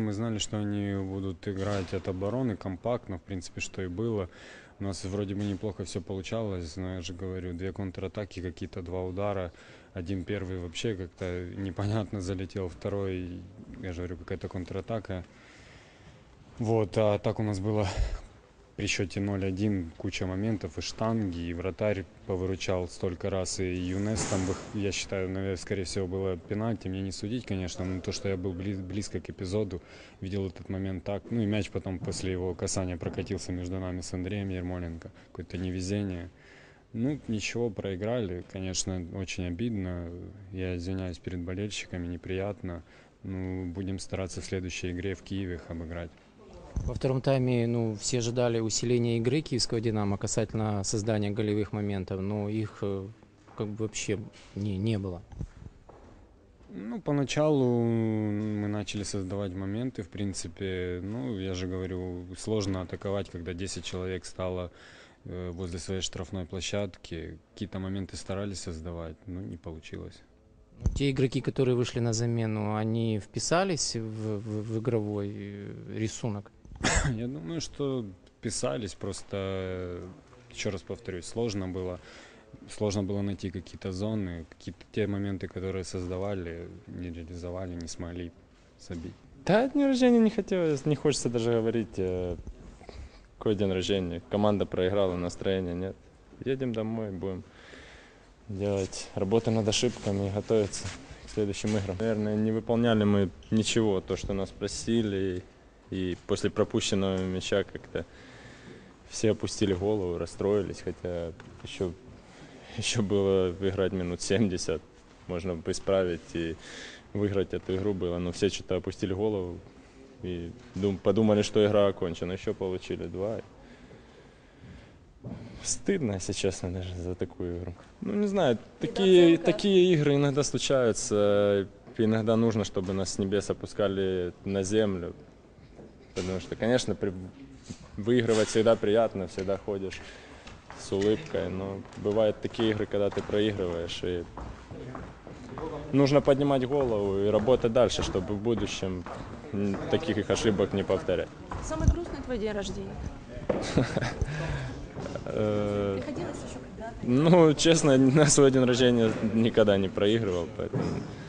Мы знали, что они будут играть от обороны компактно, в принципе, что и было. У нас вроде бы неплохо все получалось, но я же говорю, две контратаки, какие-то два удара. Один первый вообще как-то непонятно залетел, второй, я же говорю, какая-то контратака. Вот, а так у нас было при счете 0-1 куча моментов и штанги, и вратарь повыручал столько раз, и Юнес там, я считаю, наверное, скорее всего, было пенальти, мне не судить, конечно, но то, что я был близко к эпизоду, видел этот момент так, ну и мяч потом после его касания прокатился между нами с Андреем Ермоленко, какое-то невезение. Ну, ничего, проиграли, конечно, очень обидно, я извиняюсь перед болельщиками, неприятно, ну, будем стараться в следующей игре в Киеве их обыграть. Во втором тайме все ожидали усиления игры киевского «Динамо» касательно создания голевых моментов, но их как бы вообще не было. Ну, поначалу мы начали создавать моменты, в принципе, ну, я же говорю, сложно атаковать, когда 10 человек стало возле своей штрафной площадки. Какие-то моменты старались создавать, но не получилось. Те игроки, которые вышли на замену, они вписались в игровой рисунок? Я думаю, что вписались, просто, еще раз повторюсь, сложно было найти какие-то зоны, какие-то те моменты, которые создавали, не реализовали, не смогли забить. Да, день рождения не хотелось, не хочется даже говорить, какой день рождения. Команда проиграла, настроения нет. Едем домой, будем делать работу над ошибками и готовиться к следующим играм. Наверное, не выполняли мы ничего, то, что нас просили, и после пропущенного мяча как-то все опустили голову, расстроились, хотя еще было играть минут 70, можно бы исправить и выиграть эту игру было, но все что-то опустили голову и подумали, что игра окончена, еще получили 2. Стыдно, если честно, даже за такую игру. Ну, не знаю, такие игры иногда случаются, иногда нужно, чтобы нас с небес опускали на землю, потому что, конечно, выигрывать всегда приятно, всегда ходишь с улыбкой, но бывают такие игры, когда ты проигрываешь, и нужно поднимать голову и работать дальше, чтобы в будущем таких ошибок не повторять. Самый грустный твой день рождения? Приходилось еще когда-то? Ну, честно, на свой день рождения никогда не проигрывал, поэтому,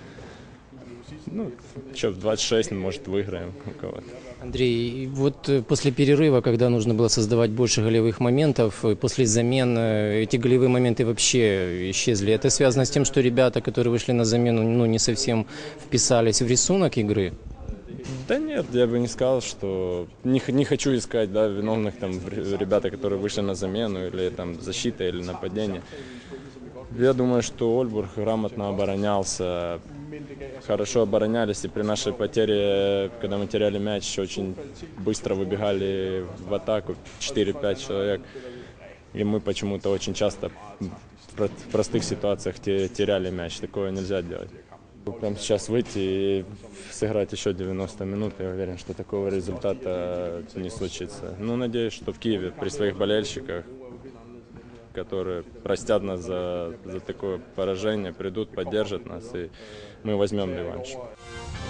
в 26, может, выиграем у кого-то. Андрей, вот после перерыва, когда нужно было создавать больше голевых моментов, после замен эти голевые моменты вообще исчезли. Это связано с тем, что ребята, которые вышли на замену, не совсем вписались в рисунок игры? Да нет, я бы не сказал, что не хочу искать виновных там ребята, которые вышли на замену, или там защита, или нападение. Я думаю, что Ольбург грамотно оборонялся, хорошо оборонялись, и при нашей потере, когда мы теряли мяч, очень быстро выбегали в атаку, 4-5 человек. И мы почему-то очень часто в простых ситуациях теряли мяч, такое нельзя делать. Прямо сейчас выйти и сыграть еще 90 минут, я уверен, что такого результата не случится. Но надеюсь, что в Киеве при своих болельщиках, которые простят нас за такое поражение, придут, поддержат нас, и мы возьмем реванш.